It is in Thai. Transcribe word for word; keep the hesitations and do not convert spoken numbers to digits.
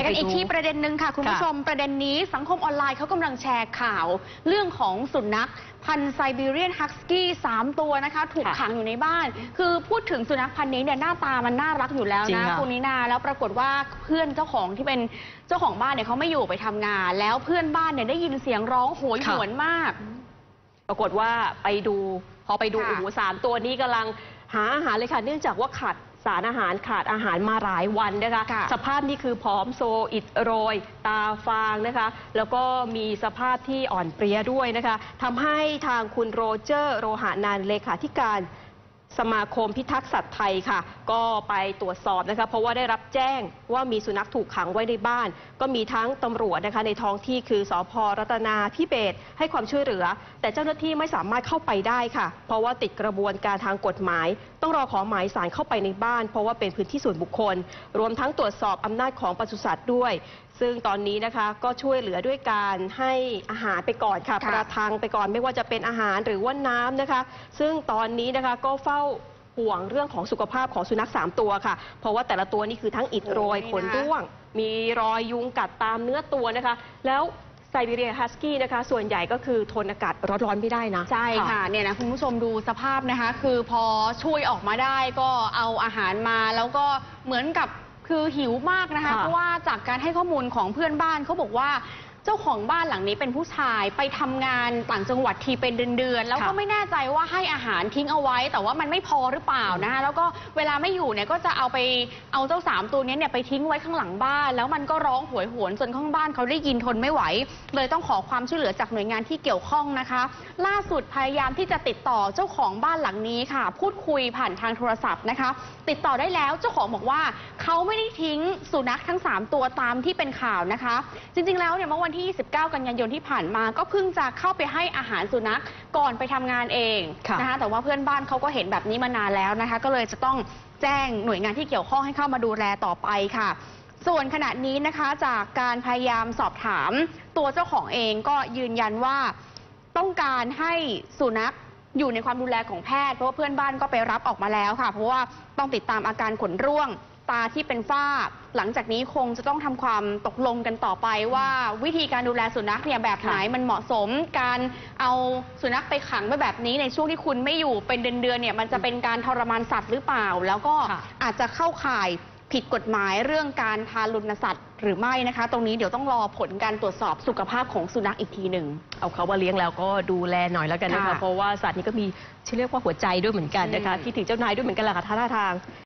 กันอีกที่ประเด็นหนึ่งค่ะคุณผู้ชมประเด็นนี้สังคมออนไลน์เขากำลังแชร์ข่าวเรื่องของสุนัขพันธุ์ไซบีเรียนฮัสกี้สามตัวนะคะถูกขังอยู่ในบ้านคือพูดถึงสุนัขพันธุ์นี้เนี่ยหน้าตามันน่ารักอยู่แล้วนะคุณนินาแล้วปรากฏว่าเพื่อนเจ้าของที่เป็นเจ้าของบ้านเนี่ยเขาไม่อยู่ไปทำงานแล้วเพื่อนบ้านเนี่ยได้ยินเสียงร้องโหยหวนมากปรากฏว่าไปดูพอไปดูโอ้โหสามตัวนี้กำลังหาอาหารเลยค่ะเนื่องจากว่าขาดสารอาหารขาดอาหารมาหลายวันนะคะสภาพนี่คือผอมโซอิดโรยตาฟางนะคะแล้วก็มีสภาพที่อ่อนเปรี้ยด้วยนะคะทำให้ทางคุณโรเจอร์โรหานานเลขาธิการสมาคมพิทักษ์สัตว์ไทยค่ะก็ไปตรวจสอบนะคะเพราะว่าได้รับแจ้งว่ามีสุนัขถูกขังไว้ในบ้านก็มีทั้งตำรวจนะคะในท้องที่คือสภ.รัตนาธิเบศรให้ความช่วยเหลือแต่เจ้าหน้าที่ไม่สามารถเข้าไปได้ค่ะเพราะว่าติดกระบวนการทางกฎหมายต้องรอขอหมายศาลเข้าไปในบ้านเพราะว่าเป็นพื้นที่ส่วนบุคคลรวมทั้งตรวจสอบอำนาจของปศุสัตว์ด้วยซึ่งตอนนี้นะคะก็ช่วยเหลือด้วยการให้อาหารไปก่อนค่ะประทังไปก่อนไม่ว่าจะเป็นอาหารหรือว่าน้ำนะคะซึ่งตอนนี้นะคะก็เฝ้าห่วงเรื่องของสุขภาพของสุนัขสามตัวค่ะเพราะว่าแต่ละตัวนี่คือทั้งอิดโรยขนร่วงมีรอยยุงกัดตามเนื้อตัวนะคะแล้วไซบีเรียนฮัสกี้นะคะส่วนใหญ่ก็คือทนอากาศร้อนๆไม่ได้นะใช่ค่ะเนี่ยนะคุณผู้ชมดูสภาพนะคะคือพอช่วยออกมาได้ก็เอาอาหารมาแล้วก็เหมือนกับคือหิวมากนะคะเพราะว่าจากการให้ข้อมูลของเพื่อนบ้านเขาบอกว่าเจ้าของบ้านหลังนี้เป็นผู้ชายไปทำงานต่างจังหวัดทีเป็นเดือนๆแล้วก็ไม่แน่ใจว่าให้อาหารทิ้งเอาไว้แต่ว่ามันไม่พอหรือเปล่านะคะแล้วก็เวลาไม่อยู่เนี่ยก็จะเอาไปเอาเจ้าสามตัวนี้เนี่ยไปทิ้งไว้ข้างหลังบ้านแล้วมันก็ร้องโหยหวนจนข้างบ้านเขาได้ยินทนไม่ไหวเลยต้องขอความช่วยเหลือจากหน่วยงานที่เกี่ยวข้องนะคะล่าสุดพยายามที่จะติดต่อเจ้าของบ้านหลังนี้ค่ะพูดคุยผ่านทางโทรศัพท์นะคะติดต่อได้แล้วเจ้าของบอกว่าเขาไม่ได้ทิ้งสุนัขทั้งสามตัวตามที่เป็นข่าวนะคะจริงๆแล้วเนี่ยเมื่อวันที่ยี่สิบเก้ากันยายนที่ผ่านมาก็เพิ่งจะเข้าไปให้อาหารสุนัขก่อนไปทำงานเองนะคะแต่ว่าเพื่อนบ้านเขาก็เห็นแบบนี้มานานแล้วนะคะก็เลยจะต้องแจ้งหน่วยงานที่เกี่ยวข้องให้เข้ามาดูแลต่อไปค่ะส่วนขณะนี้นะคะจากการพยายามสอบถามตัวเจ้าของเองก็ยืนยันว่าต้องการให้สุนัขอยู่ในความดูแลของแพทย์เพราะว่าเพื่อนบ้านก็ไปรับออกมาแล้วค่ะเพราะว่าต้องติดตามอาการขนร่วงตาที่เป็นฝ้าหลังจากนี้คงจะต้องทำความตกลงกันต่อไปว่าวิธีการดูแลสุนัขเนี่ยแบบไหนมันเหมาะสมการเอาสุนัขไปขังไว้แบบนี้ในช่วงที่คุณไม่อยู่เป็นเดือนๆเนี่ยมันจะเป็นการทรมานสัตว์หรือเปล่าแล้วก็อาจจะเข้าข่ายผิดกฎหมายเรื่องการทารุณสัตว์หรือไม่นะคะตรงนี้เดี๋ยวต้องรอผลการตรวจสอบสุขภาพของสุนัขอีกทีหนึ่งเอาเขามาเลี้ยงแล้วก็ดูแลหน่อยแล้วกันนะคะเพราะว่าสัตว์นี้ก็มีชื่อเรียกว่าหัวใจด้วยเหมือนกันนะคะคิดถึงเจ้านายด้วยเหมือนกันแหละค่ะท่าทาง